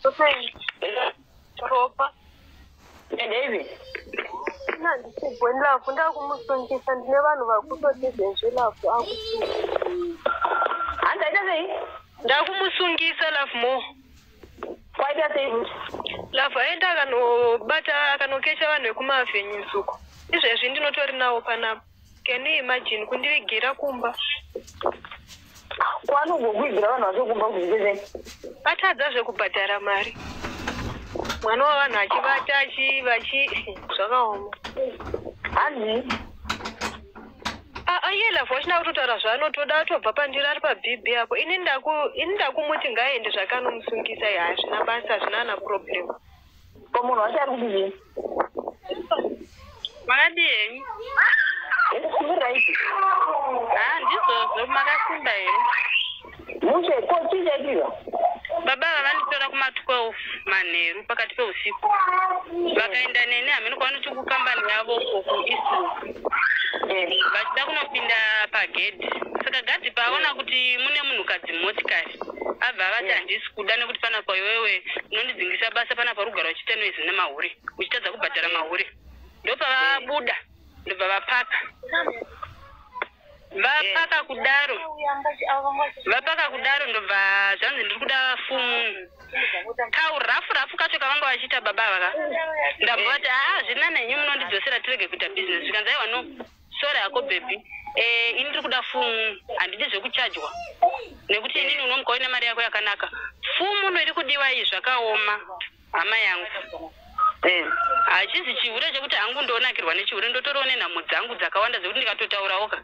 Okay. Ropa. David. Ndibonela kunda kumusungisa ndine vanhu vakutotizezve lafu Andaita sei? ndakumusungisa lafu mo Kwaita sei? lafu aenda akanobata akanokesha vanhu vekumavhenyusuko izvezvi ndinotori nawo panapa. Can you imagine kundivigira kumba? Kwanokuvigira vanhu vachokumba kuzvizvezve Atadza zvekubhadhara mari. Mwana wavanhu achivata zvakaoma. Hanzi. Iye lafu achina kutotaura zvaanotoda atobva pandiri ari pabhibhi apo. Ini ndakumuti ngaaende zvakanomusungisa hazvina basa hazvina problem. Ko munhu wacho ari kudii? Makadi henyu? Right. Ndizvozvo makasimba here. Mushe ko chichaitika? Baba vavanditora kuma-12 manheru pakati peusiku. Vakaenda nene hamene kwavanochi kukambani yavo uko kuIsrael. Vachida kunopinda pagedhi. Saka gadhi paona kuti mune munhukadzi motikari. Abva vati handisi kuda nekuti pana paiwewe unondidzingisa basa pana parugara uchiita noizi nemahuri. Uchitadza kubhadhara mahuri. Ndopavabuda. Ndobva vapaka. Vapaka kudaro ndobva zvanzi ndiri kuda fumu. Kaurafu kacho kavanga vachiita baba vaka. Ndabva vati zvina nenyu munondidzosera tirege kuita business. Zvikanzi aiwa no. Sora yako baby. Ini ndiri kuda fumu. Handidi zvekuchajwa. Nekuti inini unomuka une mari yako yakanaka. Fumu iri kudiwa iyi zvakaoma. Hama yangu. Hachizi chihure chekuti hangu ndonakirwa nechihure ndotoriwo nenhamo dzangu dzakawanda dzekuti ndikatotaurawoka.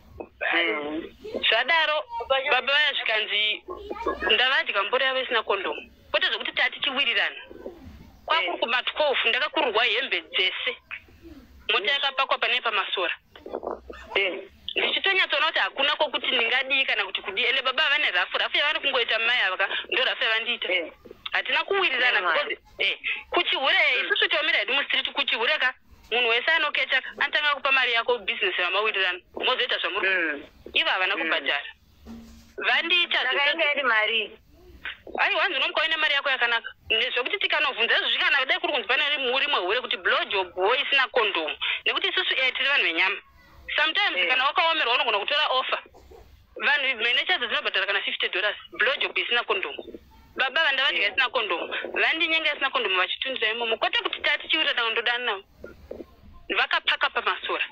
Zvadaro baba vaya zvikanzi ndavadya mbura yavo isina kondomu. Kwete zvokuti tati chiwirirana. Kwakuri kuma-12 ndakakururwa hembe dzese. Mota yakapakwa pane pamasora. Ndichitonyatsoona kuti hakuna kwokuti ndingadii kana kuti kudii. Ende baba vane rafu yavari kungoita mai ava ndo rafu yavandiita. Hatina kuwirirana because kuchihure isusu tiomira hedu mustriti kuchihure ka munhu wese anokecha anotanga kupa mari yako business yamawirirana mozoita zvamuri ivo havana kubhadhara vandiita zvakainga mari aiwa ndinomuka uine mari yako yakanaka nezvokuti tikanovhunza izvo zvikana dai kuri kunzi pane muri mwehure kuti blowjob isina kondomu nekuti isusu tiri vanhu venyama sometimes kana wakaomerwa unogona kutora offer vanhu menechadzo dzinobhadhara kana $50 blowjob isina kondomu. Baba vandavadya isina kondomu vandinyenga isina kondomu vachitundira imomo kwete kuti tati chiwirirana ndodana navo vakapaka pamasora.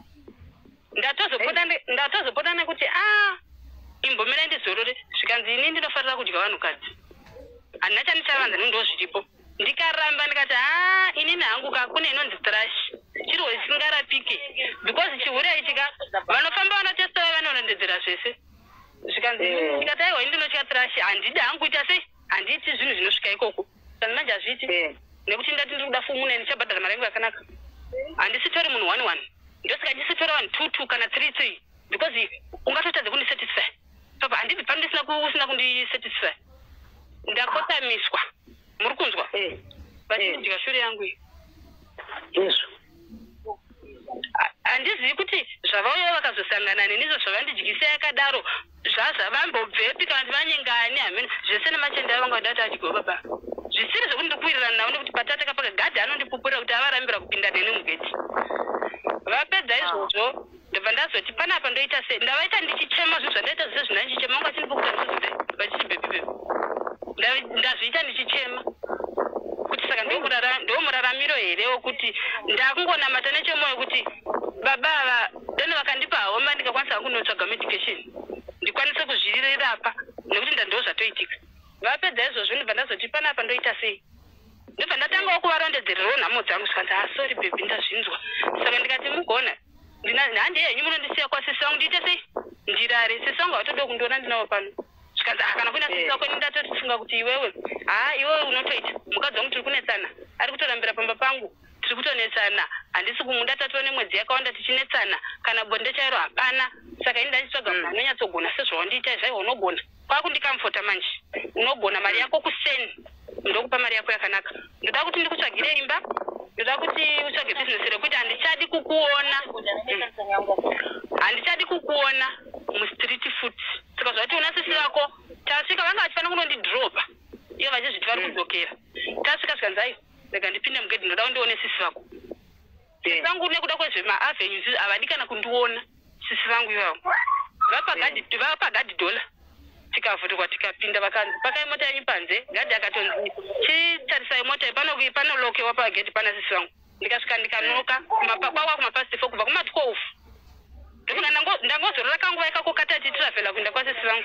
Ndatozopota nekuti imbomira ndizorore zvikanzi ini ndinofarira kudya vanhukadzi handina chandichavanza ndo zviripo ndikaramba ndikati inini hangu kune inonzi thrush chiro isingarapike because chihure ichika vanofamba vanotesta vanorondedzera zvese zvikanzi ndikati aiwa ndinotya thrush handidi hangu kuita sei handiiti zvinhu zvinosvika ikoko saka manje hazviiti nekuti ndati ndiri kuda fumu ndichabhadhara mari yangu yakanaka handisitori munhu 1-1 ndosaka ndisitora 1-2 kana 3-3 because ungatotadza kundisatisfy papa handibvi pano usina kundisatisfy ndakotamiswa muri kunzwa vachidya shure yangu iyi yesu handizivi kuti zvavauya vakazosangana nenizvo zvavandidyisa yakadaro zvazvavambobvepi kana kuti vanyengani hamene zvese nemachenda avanga vadati adyiwa baba zvisiri zvokuti ndikuwirirana navo nekuti patataka pakagadhi anondipupurira kuti avarambira kupinda neni mugedhi vapedza izvozvo ndobva ndazoti panapa ndoita sei ndavaita ndichichema zvinhu zvandaita zvese zvina ndichichema vanga vachindipupura ndizozve vachiti bebi ndazviita ndichichema kuti saka ndomuraramiro here wokuti ndakungonamata nechemwoyo kuti baba ava dani vakandipa homa ndikakwanisa kunotsvaga medication ndikwanise kuzvirirapa nekuti ndo zvatoitika. Vapedza izvozvo ndobva ndazoti panapa ndoita sei ndobva ndatangawo kuvarondedzererawo nhamo dzangu zvikanzi sorry baby ndazvinzwa saka ndikati mugona handi yenyu munondisiya kwasisi wangu ndiite sei ndirare sisi wangu hatoda kundiona ndinawo pano zvikanzi kana kuina sisi wako ndatotifunga kuti iwewe unotoita mukadzi wangu tiri kunetsana ari kutorambira pamba pangu tiri kutonetsana handisi kumunda tatove nemwedzi yakawanda tichinetsana kana bonde chairo hapana saka ini ndachitsvaga munhu anonyatsogona sezvawandiita zvaiwa unogona kwakundikamfota manje unogona mari yako kuseni ndokupa mari yako yakanaka ndoda kuti ndikutsvagire imba ndoda kuti utsvage business rekuti handichadi kukuona mustreet foot saka zvati una sisi vako tasvika vanga vachifana kunondidropa iyo vachizviti vari kudzokera tasvika zvikanzi rega ndipinde mugedhi ndoda kundione sisi vako sisi vangu nekuda kwezvemaavenues havadi kana kundiona sisi vangu ivavo vapagadhi dhola tikavhurikwa tikapinda vakanzi pakai mota yenyu panze gadhi akatonzi chitarisai mota panolokewa pagedhi pana sisi vangu ndikasvika ndikanoka kwakwa kumapasti 4 kubva kuma12 ndokuti ndangozorora kanguva ikakokata tichiravhela kuenda kwasisi vangu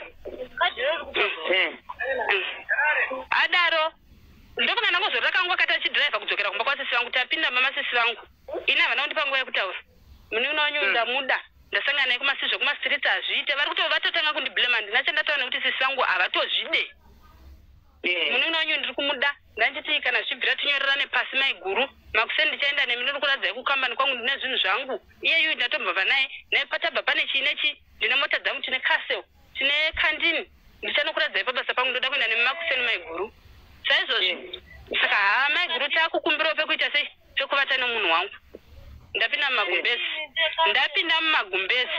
adaro ndokuti ndangozorora kanguva kata chidhiraivha kudzokera kumba kwasisi vangu tapinda mama sisi vangu ine havana kundipa nguva yekutaura muni unonyu ndamuda ndasangana naye kumasizvo kumastreet hazviite vari kuti vatotanga kundiblema ndinachandataura nekuti sisi vangu havatozvide muni unonyu ndiri kumuda ndanchiti kana zvichibvira tinyorerane pasi maiguru makuseni ndichaenda nemini uri kuradzai kukambani kwangu ndine zvinhu zvangu iyeyu ndatombabva naye patabva pane chinechi ndine mota dzangu tine castle tine kandini ndichanokuradzai pabasa pangu ndoda kuenda nemakuseni maiguru saizvozvi saka maiguru taakukumbirawo pekuita sei pekuvata nemunhu wangu ndapinda mumagumbezi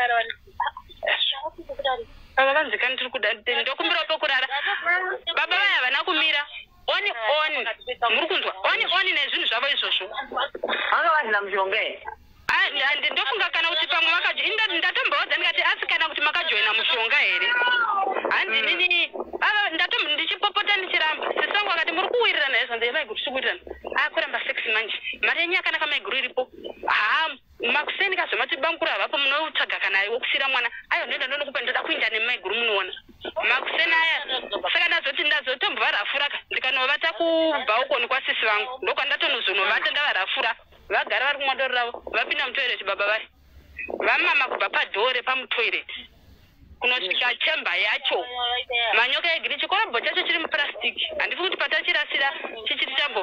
baba vanzikani tiri kuda ndokumbirawo pekurara baba vaya havana kumira oni muri kunzwa oni nezvinhu zvavo izvozvo vanga vasina mushonga here ndofunga kana kuti pamwe ndatombaudza ndikati asi kana kuti makajoina mushonga here hanzi nini ndichipopota ndichiramba sisangu akati muri kuwirirana hezvanze maiguru tiri kuwirirana kuramba 6 manje mari yenyu yakanaka maiguru iripo makuseni kazvomatibangura havapo munotsvaga kana wokusira mwana aiwa ndoenda ndonokupa ndoda kuinda nemaiguru munoona makuseni aya saka ndazotombova rafuraka ndikanovata kubva ukoni kwasisi vangu ndokwandatonozvonovata ndavarafura vagara vari kumwadoro ravo vapinda mutoireti baba vai vamama kubva padhore pamutoireti kunosvika chemba yacho manyoka egiri chikorobho chacho chiri mupurasitiki handifi kuti patachirasira chichiri chambo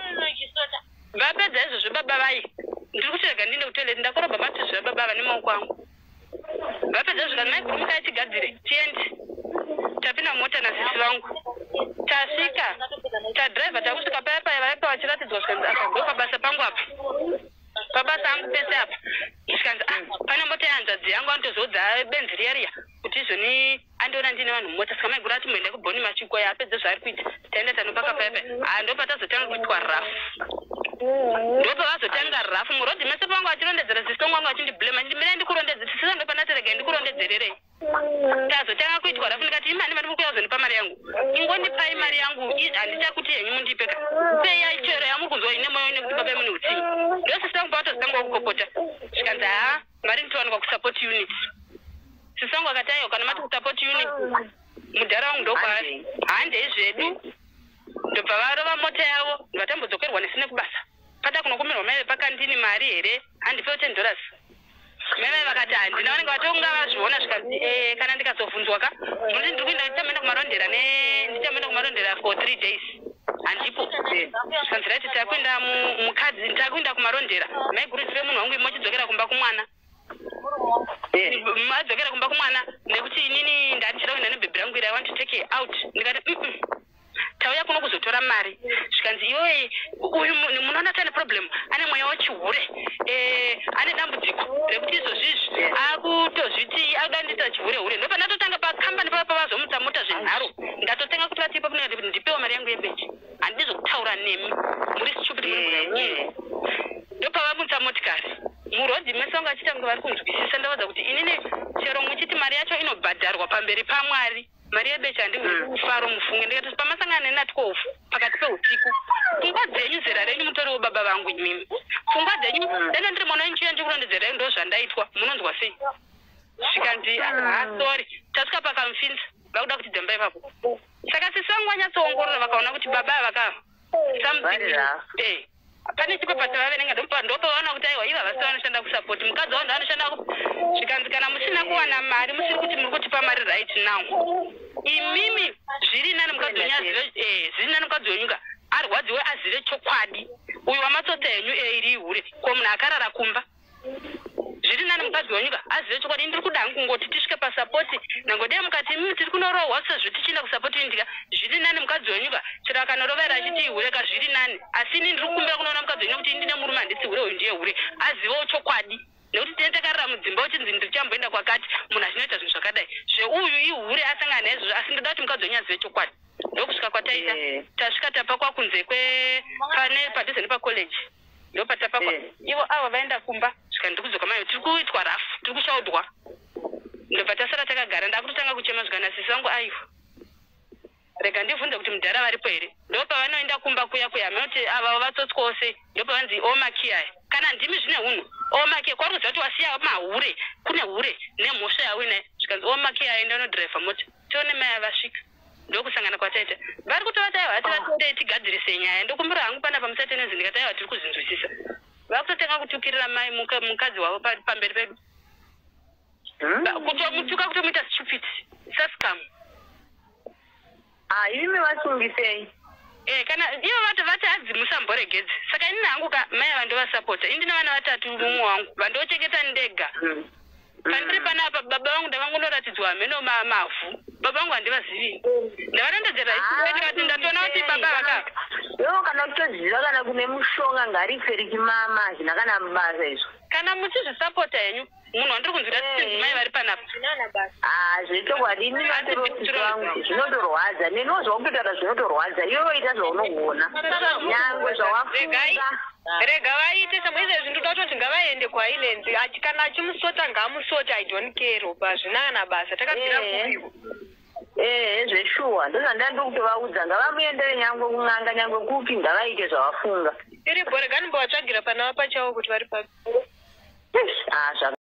vapedza izvozvo baba vai ndiri kutirega ndiende kutoireti ndakorobha matizvo vababa ava nemaoko angu vapedza zvikati maiguru mukaitigadzire tiende tapinda mota nasisi vangu tasvika tadhiraivha takusvika paya paya vaipa vachiratidzwa zvikanzi akagopa basa pangu apa pabasa angu pese apa zvikanzi pane mota yehanzvadzi yangu anotozodza benzi riya kuti izvoni andiona ndine vanhu mumota saka maiguru ati muende kubhoni machikoya apedze zvaari kuita taenda tanopaka paya paya ndopatazotanga kuitwa rafu ndopavazotanga rafu murodhi mese pangu achirondedzera zisitongu wangu achindiblema ndimira ndikurondedze tisisa ndopanatirega ndikurondedzererei tazotanga kuitwa rafu ndikati imani vari muri kuyazonipa mari yangu ingondipai mari yangu handichakuti henyu mundipeka peyai chero yamuri kunzwa ine moyo nekuti baba mune utsingi ndosisangu pavatozitanga kukopota zvikanzi mari nditowanikwa kusupport unit sisangu akati aiwa kana mati kusupport unit mudhara wangu ndokwaari handei zvedu ndobva varova mota yavo ndivatambodzokerwa nesine kubasa pata kunokumirwa maive pakandini mari here handipeo $10 mevai vakati handina vanenge vatonga vazviona zvikanzi kana ndikazobvunzwa ka muti ndiri kuenda ndichamenda kumarondera for 3 days handipo zvikanzi raiti takuenda mukadzi takuenda kumarondera maiguru zive munhu wangu imochidzokera kumba kumwana madzokera kumba kumwana nekuti inini ndandichida kuenda nebhebhi rangu iri I want to take her out ndikati tauya kuno kuzotora mari zvikanzi iwe uyu munoona tane problem ane mweya wechihure ane dambudziko rekuti izvozvizvi akutozviti akudandisa chihure ndopa ndatotanga pakambani papa vazomutsa mota zvenharo ndatotenga kuti vatipa punekati kuti ndipewo mari yangu yebechi handisi kutaura nemi muri stupid ndopa vamutsa motikari murodhi mese vangu achitanga vari kunzwisisa ndavaudza kuti inini chero muchiti mari yacho inobhadharwa pamberi paMwari mari yebechi handimuri kufaro mufunge ndikati pamasangana nena12 pakati peusiku pfungwa dzenyu zera renyu mutoriwo baba vangu imimi pfungwa dzenyu deno ndiri mwana wenyu chiya ndikurondedzera ndo zvandaitwa munonzwa sei zvikanzi sorry tasvika pakamupfinza vakuda kuti dzamba ipapo saka sisangu vanyatsoongorora vakaona kuti baba vaka pane chipepa chavaverenga ndopavaona kuti aiwa iva vasi vanoshanda kusapoti mukadzi wavo ndavanoshanda zvikanzi kana musina kuwana mari musiri kuti muri kutipa mari right now imimi zviri nani mukadzi wenyu zviri nani mukadzi wenyuka arwadziwe azive chokwadi uyu wamatsotsa henyu iri ihure ko munhu akarara kumba zviri nani mukadzi wenyuka azive chokwadi ndiri kuda kungoti tisvike pasapoti nangodei mukati tiri kunorohwa sezvo tichienda kusapoti indika zviri nani mukadzi wenyuka chero akanorovera achiti ihureka zviri nani asi ini ndiri kukumbira kunoona mukadzi wenyu kuti ndine murume handisi hure uyu ndiye hure azivewo chokwadi nekuti tinotakarira mudzimba uchinzi ndichamboenda kwakati munhu achinoita zvinhu zvakadai zveuyu ihure asangana naizvozvo asi ndoda kuti mukadzi wenyazive chokwadi ndokusvika kwataita tasvika tapa kwakunze pane padhuze nepacollege ndopatapakwa ivo avo vaenda kumba svika ndikudzoka mai tiri kuitwa rafu tiri kushaudwa ndobva tasara takagara ndakutotanga kuchema zvikana sisi vangu aivo rega ndibvunze kuti mudhara varipo here ndopavanoenda kumba kuya manoti ava vatsotswose ndopavanzi omakiyai kana ndimi zvine hunhu omakiya kwari kuziva kuti wasiya mahure kune hure nemhosva yawina zvikanzi omakiyai ndanodhiraivha mota tione mai avasvika ndokusangana kwataita vari kutova taiva ati vatodei tigadzirise nyaya ndokumbira hangu pana pamusati nenzi ndikataiva tiri kuzinzwisisa vakutotanga kutukirira mai mukadzi wavo pamberi pedu kutomutuka kutomuita stupid saskam imi vasungisei kana ivo vati hadzi musamboregedzi saka ini hangu mai vandovasapota indina vana vatatu mumwe wangu vandochengeta ndega pandiri panapa baba vangu ndavangonoratidzwa hameno mavhu baba vangu handivazivi ndavanondedzera ati ndatoona kuti baba vakaka ivo kana kutoziva kana kune mushonga ngaripferi chimama hazvina kana mubasa izvo kana muchizvisapota henyu munhu wandiri kunzwira mai vari panapa zvetokwadi ini vangu zvinotorwadza nenozva kutotaura zvinotorwadza ivo ita zvaunoona nyangwe zvawafunga rega vaite semoizvezvi ndoda kutoti ngavaende kwainenzi kana achimusota ngaamusoti I don't care opa zvina kana basa takabvira kuivo zveshuwa ndozvandandi kutovaudza ngavamuendere nyangwe kun'anga nyangwe kupi ngavaite zvavafunga iripo rega ndimbovatsvagira pana vapachavo kuti vari papi